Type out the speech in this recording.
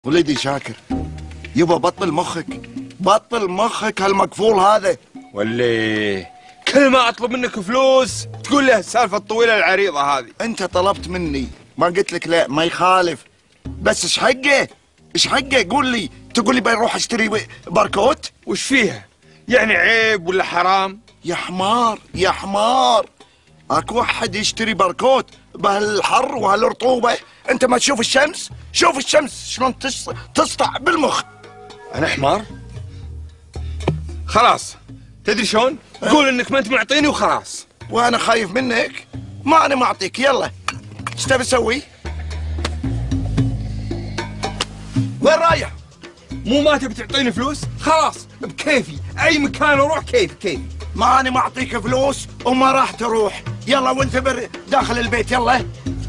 وليدي شاكر، يبا بطل مخك، بطل مخك هالمقفول هذا. واللي كل ما اطلب منك فلوس تقول لي السالفه الطويله العريضه هذه. انت طلبت مني، ما قلت لك لا، ما يخالف، بس ايش حقه؟ ايش حقه؟ قول لي، تقول لي بروح اشتري باركوت؟ وش فيها؟ يعني عيب ولا حرام؟ يا حمار يا حمار، اكو واحد يشتري باركوت بهالحر وهالرطوبه؟ انت ما تشوف الشمس؟ شوف الشمس شلون تسطع بالمخ. انا حمار؟ خلاص، تدري شلون؟ قول انك ما انت معطيني وخلاص. وانا خايف منك؟ ما انا معطيك. يلا ايش تبي تسوي؟ وين رايح؟ مو ما تبي تعطيني فلوس؟ خلاص بكيفي، اي مكان اروح كيفي. ما انا معطيك فلوس وما راح تروح. يلا وانت داخل البيت، يلا